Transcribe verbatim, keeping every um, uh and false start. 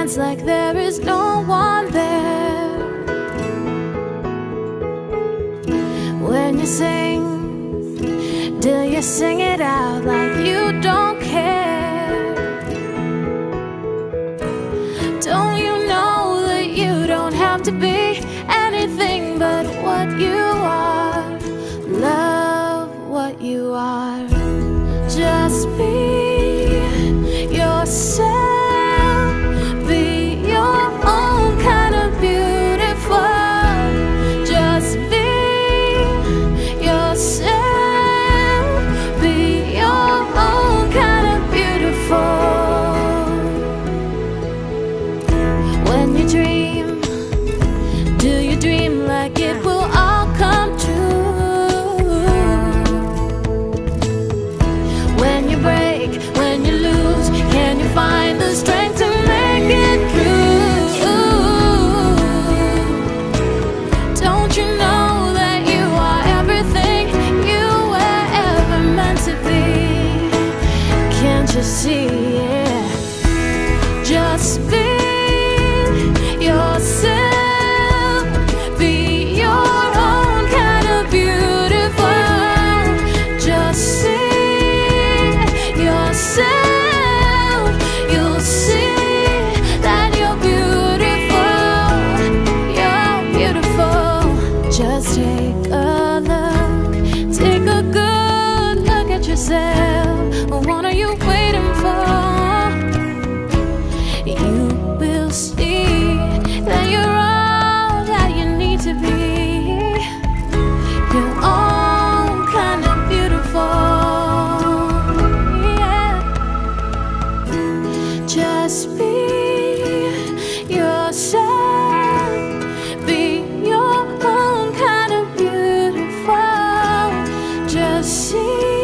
dance like there is no one there. When you sing, do you sing it out like you don't care? Don't you know that you don't have to be anything but what you are? Love what you are. Just be yourself. Be your own kind of beautiful. Just be yourself. Be your own kind of beautiful. When you dream, do you dream like it will all come true? When you break, when you lose, can you find the strength to make it through? Don't you know that you are everything you were ever meant to be? Can't you see it? Just be yourself. Be your own kind of beautiful. Just see yourself. You'll see that you're beautiful. You're beautiful. Just take a look. Take a good look at yourself. What are you waiting for? You will see that you're all that you need to be. Your own kind of beautiful. Yeah. Just be yourself. Be your own kind of beautiful. Just see